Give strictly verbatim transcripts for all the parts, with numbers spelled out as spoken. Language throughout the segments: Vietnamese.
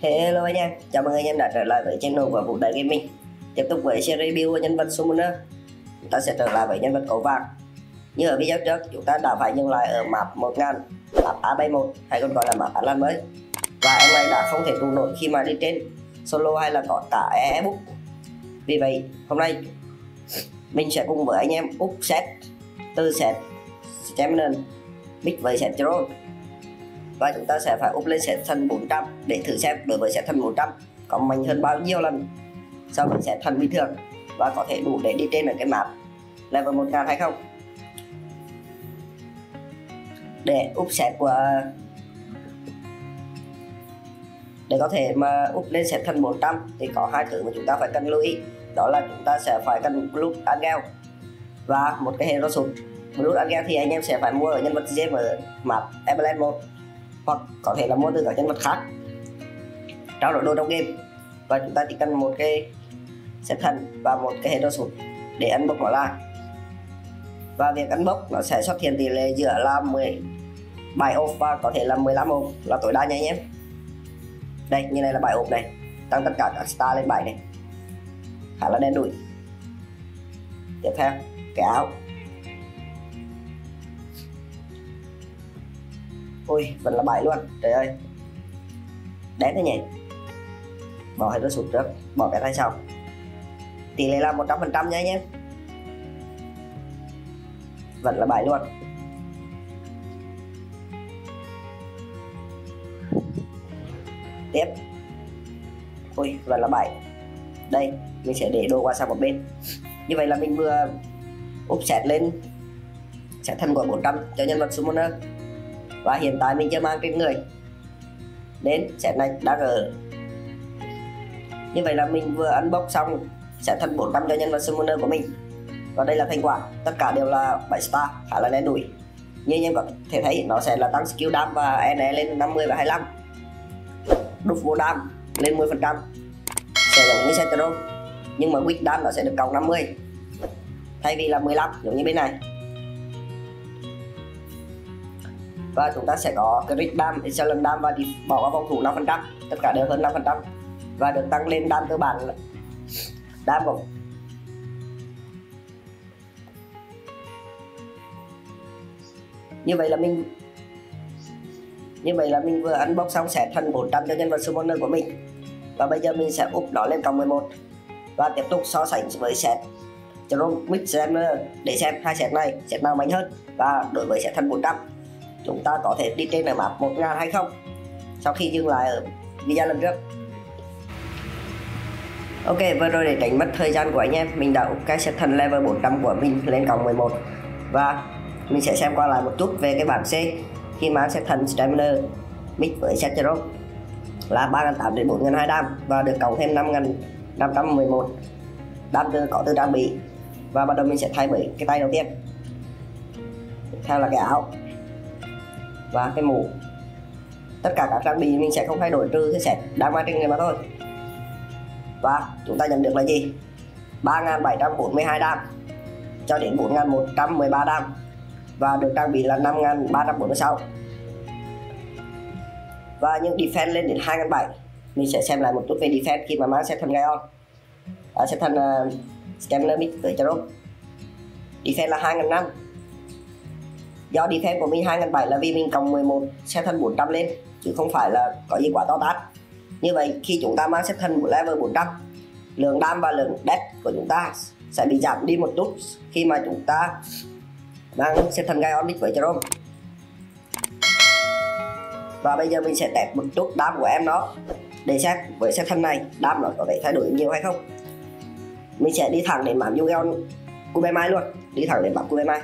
Hello anh em, chào mừng anh em đã trở lại với channel của Vũ Đại Gaming. Tiếp tục với series review nhân vật Summoner, chúng ta sẽ trở lại với nhân vật cấu vàng. Như ở video trước, chúng ta đã phải dừng lại ở map một nghìn, map A bảy một hay còn gọi là map Atlas mới. Và em này đã không thể trụ nổi khi mà đi trên solo hay là có cả e-book. Vì vậy, hôm nay mình sẽ cùng với anh em up set từ set Stamina mix với set Drone. Và chúng ta sẽ phải up lên set thần bốn trăm để thử xem đối với set thần bốn trăm có mạnh hơn bao nhiêu lần so với set thần bình thường và có thể đủ để đi trên ở cái map level một nghìn hay không. Để up set của để có thể mà up lên set thần bốn trăm thì có hai thứ mà chúng ta phải cần lưu ý, đó là chúng ta sẽ phải cần Blood Angel và một cái hero sụp. Blood Angel thì anh em sẽ phải mua ở nhân vật gem ở map Everland một hoặc có thể là mua từ các nhân vật khác trao đổi đồ trong game, và chúng ta chỉ cần một cái set thần và một cái hero sụp để unbox nó ra. Và việc unbox nó sẽ xuất hiện tỷ lệ giữa là mười bảy ốp và có thể là mười lăm ốp là tối đa nha anh em. Đây, như này là bảy ốp này, tăng tất cả các star lên bảy này, khá là đen đủi. Tiếp theo cái áo, ui vẫn là bảy luôn, trời ơi đen thế nhỉ. Bỏ hết nó sụt trước, bỏ cái tay sau, tỷ lệ là một trăm phần trăm nha anh em, vẫn là bảy luôn. Tiếp, ui vẫn là bảy. Đây mình sẽ để đồ qua sang một bên. Như vậy là mình vừa up set lên set thần của bốn trăm cho nhân vật Summoner, và hiện tại mình chưa mang trên người đến set này đang ở. Như vậy là mình vừa unbox xong set thần bốn trăm cho nhân vật Summoner của mình, và đây là thành quả. Tất cả đều là bảy star, khá là đen đủi. Như anh em có thể thấy, nó sẽ là tăng skill dam và e en e lên năm mươi và hai mươi lăm, đúc vô dam lên mười phần trăm, sẽ giống như set Drone, nhưng mà quick dam nó sẽ được cộng năm mươi thay vì là mười lăm giống như bên này. Và chúng ta sẽ có crit dam, excellent dam và bỏ qua phòng thủ năm phần trăm, tất cả đều hơn năm phần trăm, và được tăng lên dam cơ bản dam của như vậy là mình như vậy là mình vừa unbox xong set thần bốn trăm cho nhân vật Summoner của mình, và bây giờ mình sẽ up nó lên cộng mười một và tiếp tục so sánh với set Drone mix Stamina để xem hai set này set nào mạnh hơn, và đối với set thần bốn trăm chúng ta có thể đi trên ở map một nghìn hay không sau khi dừng lại ở video lần trước. Ok, vừa rồi để tránh mất thời gian của anh em, mình đã up cái set thần level bốn trăm của mình lên cộng mười một, và mình sẽ xem qua lại một chút về cái bảng C khi mang set thần Stamina mix với set Drone là ba nghìn tám trăm đến bốn nghìn hai trăm đam, và được cộng thêm năm nghìn năm trăm mười một đam từ có từ trang bị. Và bắt đầu mình sẽ thay bởi cái tay đầu tiên. Tiếp theo là cái áo và cái mũ. Tất cả các trang bị mình sẽ không thay đổi trừ cái set đang mang trên người mà thôi. Và chúng ta nhận được là gì? ba nghìn bảy trăm bốn mươi hai đam cho đến bốn nghìn một trăm mười ba đam, và được trang bị là năm nghìn ba trăm bốn mươi sáu. Và những defense lên đến hai nghìn bảy trăm. Mình sẽ xem lại một chút về defense khi mà mang set thần Gaon, à, set thần uh, Stamina mix với Drone. Defense là hai nghìn năm. Do defense của mình hai nghìn bảy trăm là vì mình cộng mười một set thần bốn trăm lên, chứ không phải là có gì quá to tát. Như vậy khi chúng ta mang set thần của level bốn trăm, lượng dam và lượng death của chúng ta sẽ bị giảm đi một chút khi mà chúng ta mang set thần Gaon mix với Drone. Và bây giờ mình sẽ test một chút dam của em nó để xem với set thần này dam nó có thể thay đổi nhiều hay không. Mình sẽ đi thẳng đến map Yugeon Kubemai luôn, đi thẳng đến map Kubemai.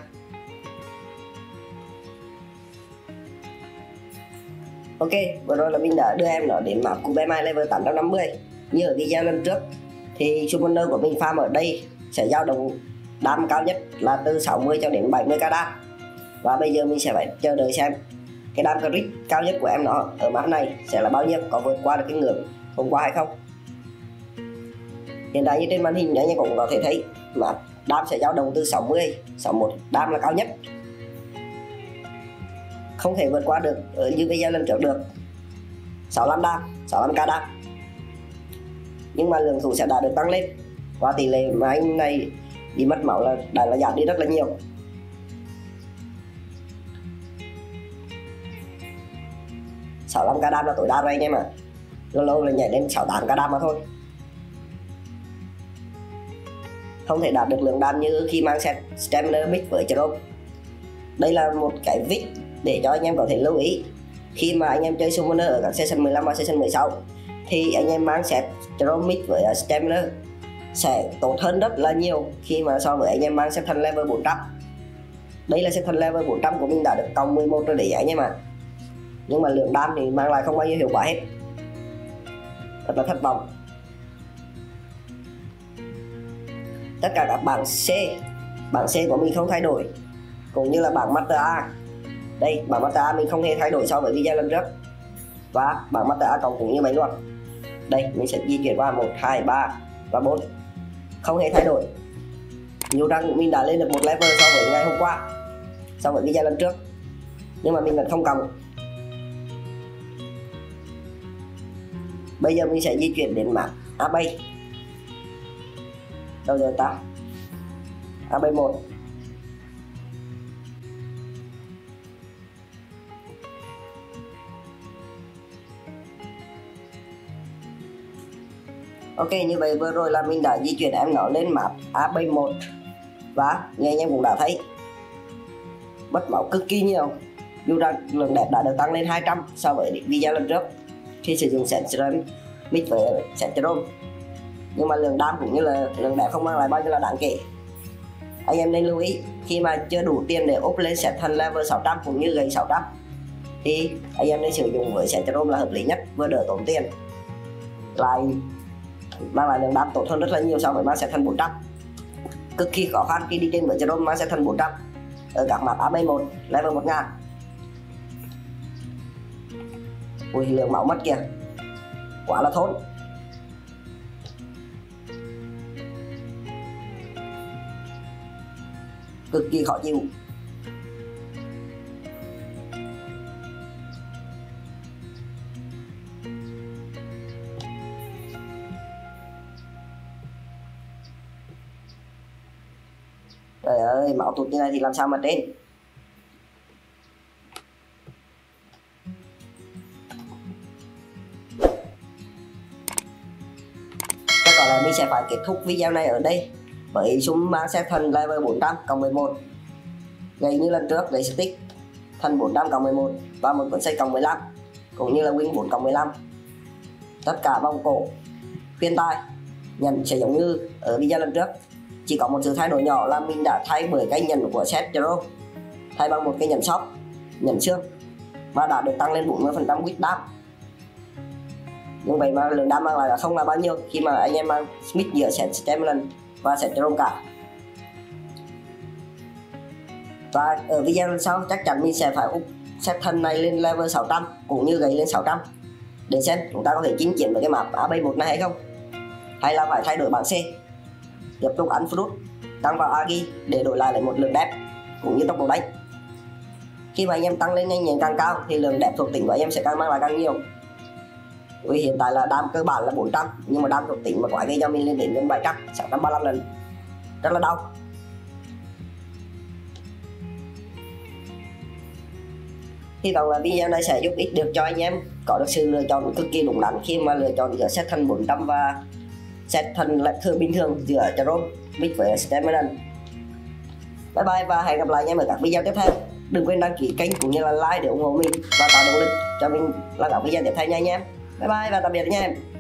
Ok, vừa rồi là mình đã đưa em nó đến map Kubemai level tám trăm năm mươi. Như ở video lần trước thì Summoner của mình farm ở đây sẽ dao động dam cao nhất là từ sáu mươi cho đến bảy mươi k đam. Và bây giờ mình sẽ phải chờ đợi xem cái dam crit cao nhất của em nó ở map này sẽ là bao nhiêu, có vượt qua được cái ngưỡng hôm qua hay không. Hiện tại như trên màn hình anh em cũng có thể thấy mà dam sẽ dao động từ sáu mươi, sáu mươi mốt dam là cao nhất, không thể vượt qua được ở như video lần trước được. sáu mươi lăm đam, sáu mươi lăm k đam. Nhưng mà lượng thủ sẽ đã được tăng lên và tỷ lệ mà anh này bị mất máu là đã là giảm đi rất là nhiều. sáu mươi lăm k đam là tối đa rồi anh em ạ. Lâu lâu là nhảy lên sáu mươi tám k đam mà thôi. Không thể đạt được lượng đam như khi mang set Stamina Mix với Chrom. Đây là một cái vích để cho anh em có thể lưu ý. Khi mà anh em chơi Summoner ở các season mười lăm và season mười sáu thì anh em mang set Chrom Mix với Stamina sẽ tốt hơn rất là nhiều khi mà so với anh em mang set thân level bốn trăm. Đây là set thân level bốn trăm của mình đã được cộng mười một rồi đấy anh em ạ. Nhưng mà lượng đam thì mang lại không bao nhiêu hiệu quả hết. Thật là thất vọng. Tất cả các bảng C, bảng C của mình không thay đổi, cũng như là bảng Master A. Đây, bảng Master A mình không hề thay đổi so với video lần trước. Và bảng Master A cộng cũng như vậy luôn. Đây, mình sẽ di chuyển qua một, hai, ba và bốn. Không hề thay đổi. Dù rằng mình đã lên được một level so với ngày hôm qua, so với video lần trước, nhưng mà mình vẫn không cộng. Bây giờ mình sẽ di chuyển đến map Abbey. Đâu rồi ta? Abbey một. Ok, như vậy vừa rồi là mình đã di chuyển em nó lên map Abbey một. Và như anh em cũng đã thấy, mất máu cực kỳ nhiều. Dù rằng lượng đẹp đã được tăng lên hai trăm so với video lần trước khi sử dụng set Mix với set Chrom. Nhưng mà lượng đam cũng như là lượng đẹp không mang lại bao nhiêu là đáng kể. Anh em nên lưu ý khi mà chưa đủ tiền để up lên set thân level sáu trăm cũng như gậy sáu trăm thì anh em nên sử dụng với set Chrom là hợp lý nhất, vừa đỡ tốn tiền lại mang lại lượng đam tốt hơn rất là nhiều so với mang set thân bốn trăm. Cực kỳ khó khăn khi đi trên với Chrom mang set thân bốn trăm ở các map Abbey một level một nghìn. Ui, lượng máu mất kìa, quá là thốn. Cực kỳ khó chịu. Trời ơi, máu tụt như này thì làm sao mà trên. Chắc có lẽ mình sẽ phải kết thúc video này ở đây với súng mang set thần level bốn trăm cộng mười một, gậy như lần trước, gậy stick thần bốn trăm cộng mười một và một cuốn sách cộng mười lăm, cũng như là wing bốn cộng mười lăm. Tất cả vòng cổ, khuyên tai, nhận sẽ giống như ở video lần trước, chỉ có một sự thay đổi nhỏ là mình đã thay bởi cái nhận của set Chrom, thay bằng một cái nhận shop, nhận xương, và đã được tăng lên bốn mươi phần trăm quýt đam. Nhưng vậy mà lượng đam mang lại là không là bao nhiêu khi mà anh em mang Smith giữa set Stamina và set Chrom cả. Và ở video lần sau chắc chắn mình sẽ phải up set thân này lên level sáu trăm cũng như gậy lên sáu trăm để xem chúng ta có thể chinh chiến với cái map Abbey một này hay không, hay là phải thay đổi bảng C, tiếp tục ăn fruit, tăng vào agi để đổi lại lấy một lượng đẹp cũng như tốc độ đánh. Khi mà anh em tăng lên nhanh nhẹn càng cao thì lượng đẹp thuộc tính của anh em sẽ càng mang lại càng nhiều. Vì hiện tại là đam cơ bản là bốn trăm, nhưng mà đam thuộc tính mà quả gây cho mình lên đến bảy trăm, sáu trăm ba mươi lăm lần, rất là đau. Hy vọng là video này sẽ giúp ích được cho anh em có được sự lựa chọn cực kỳ đúng đắn khi mà lựa chọn giữa set thân bốn trăm và set thân lại thường bình thường giữa Chrom mix với Stamina. Bye bye và hẹn gặp lại anh em ở các video tiếp theo. Đừng quên đăng ký kênh cũng như là like để ủng hộ mình và tạo động lực cho mình làm các video tiếp theo nha anh em. Bye bye và tạm biệt anh em.